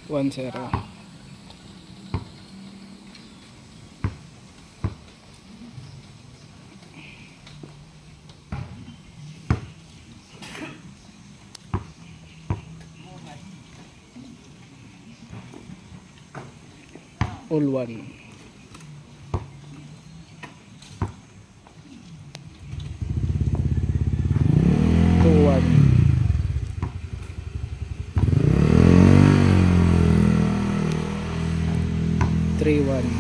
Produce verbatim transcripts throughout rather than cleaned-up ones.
one zero. All one. Two one. Three one.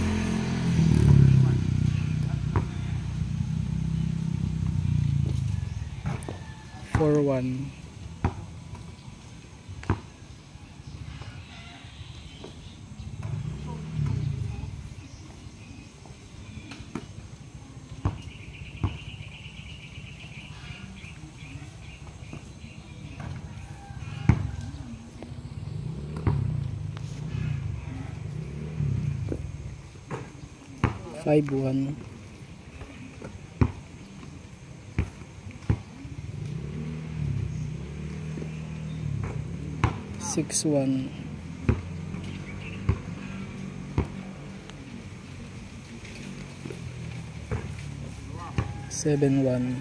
Four one. Five one. Six one. Seven one.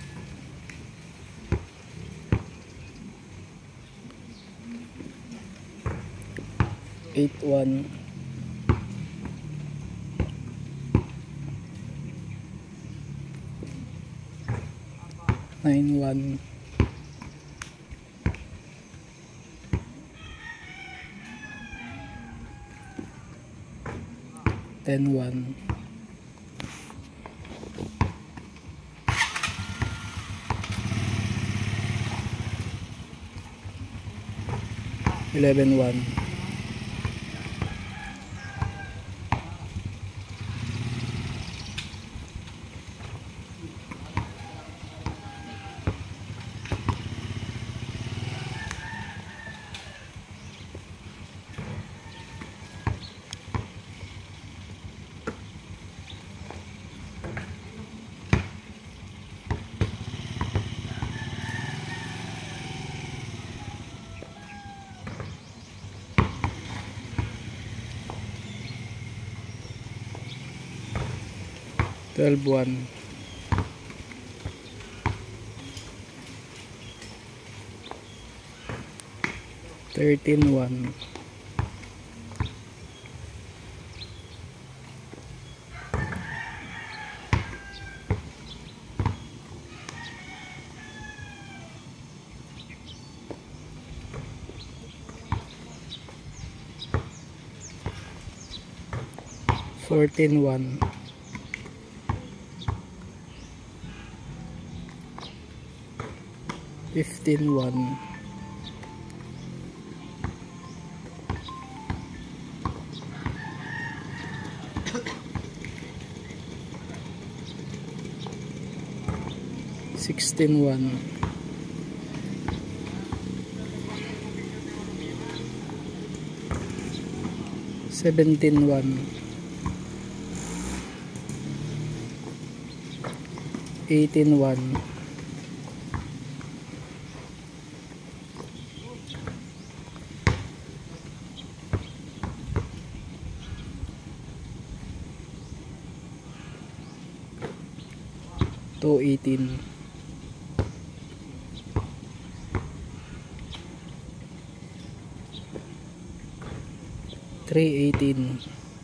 Eight one. Nine one. Ten one. Eleven one. Twelve one. Thirteen one. Fourteen one. Fifteen one. Sixteen one. Seventeen one. Eighteen one. Two eighteen. Three eighteen.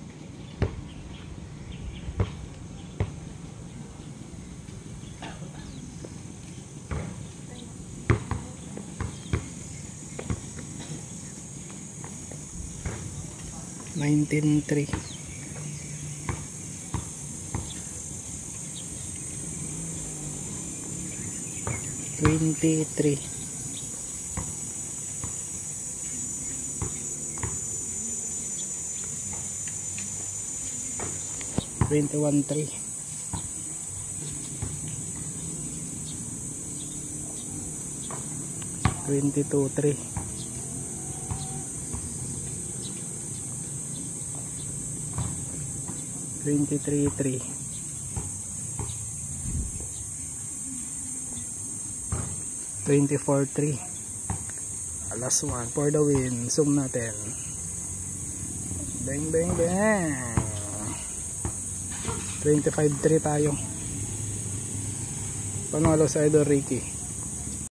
Nineteen three. Twenty three. Twenty one three. Twenty two three. Twenty three three. Twenty four three. Last one for the win. Zoom natin. Bang bang bang. twenty-five three tayo. Panalo sa Idol Ricky.